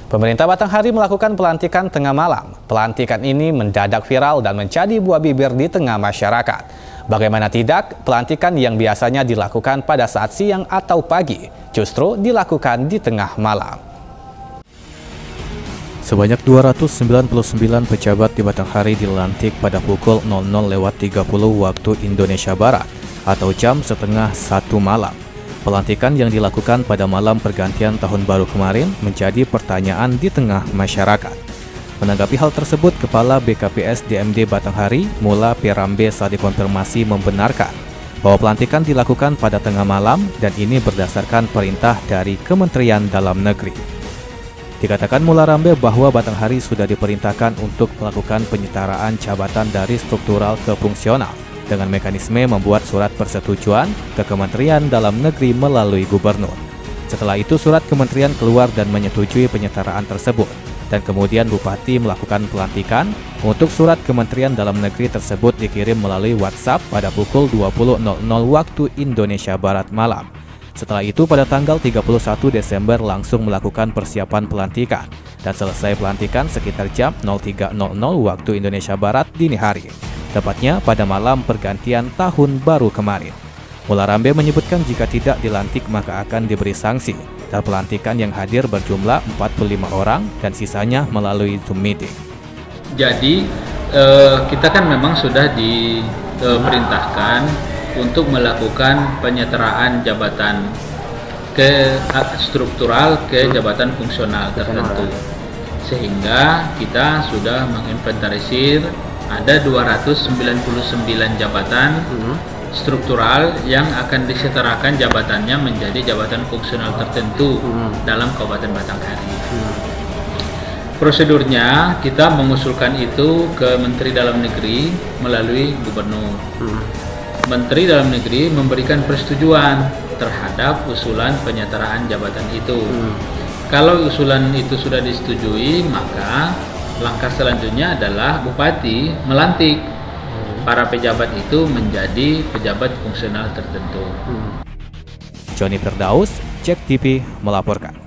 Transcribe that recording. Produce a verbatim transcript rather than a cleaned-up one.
Pemerintah Batanghari melakukan pelantikan tengah malam. Pelantikan ini mendadak viral dan menjadi buah bibir di tengah masyarakat. Bagaimana tidak, pelantikan yang biasanya dilakukan pada saat siang atau pagi, justru dilakukan di tengah malam. Sebanyak dua ratus sembilan puluh sembilan pejabat di Batanghari dilantik pada pukul nol nol lewat tiga puluh waktu Indonesia Barat atau jam setengah satu malam. Pelantikan yang dilakukan pada malam pergantian tahun baru kemarin menjadi pertanyaan di tengah masyarakat. Menanggapi hal tersebut, Kepala B K P S D M D Batanghari, Mula Pirambe, saat dikonfirmasi membenarkan bahwa pelantikan dilakukan pada tengah malam dan ini berdasarkan perintah dari Kementerian Dalam Negeri. Dikatakan Mula Rambe bahwa Batanghari sudah diperintahkan untuk melakukan penyetaraan jabatan dari struktural ke fungsional dengan mekanisme membuat surat persetujuan ke Kementerian Dalam Negeri melalui Gubernur. Setelah itu surat kementerian keluar dan menyetujui penyetaraan tersebut, dan kemudian Bupati melakukan pelantikan. Untuk surat Kementerian Dalam Negeri tersebut dikirim melalui WhatsApp pada pukul dua puluh nol nol waktu Indonesia Barat malam. Setelah itu pada tanggal tiga puluh satu Desember langsung melakukan persiapan pelantikan dan selesai pelantikan sekitar jam nol tiga nol nol waktu Indonesia Barat dini hari. Tepatnya pada malam pergantian tahun baru kemarin. Mula Rambe menyebutkan jika tidak dilantik maka akan diberi sanksi. Dan pelantikan yang hadir berjumlah empat puluh lima orang dan sisanya melalui Zoom meeting. Jadi eh, kita kan memang sudah diperintahkan untuk melakukan penyetaraan jabatan ke struktural ke jabatan fungsional tertentu. Sehingga kita sudah menginventarisir ada dua ratus sembilan puluh sembilan jabatan uh-huh. struktural yang akan disetarakan jabatannya menjadi jabatan fungsional tertentu uh-huh. dalam Kabupaten Batanghari. Uh-huh. Prosedurnya kita mengusulkan itu ke Menteri Dalam Negeri melalui Gubernur. Uh-huh. Menteri Dalam Negeri memberikan persetujuan terhadap usulan penyetaraan jabatan itu. Uh-huh. Kalau usulan itu sudah disetujui, maka langkah selanjutnya adalah Bupati melantik para pejabat itu menjadi pejabat fungsional tertentu. Joni Firdaus, Cek T V melaporkan.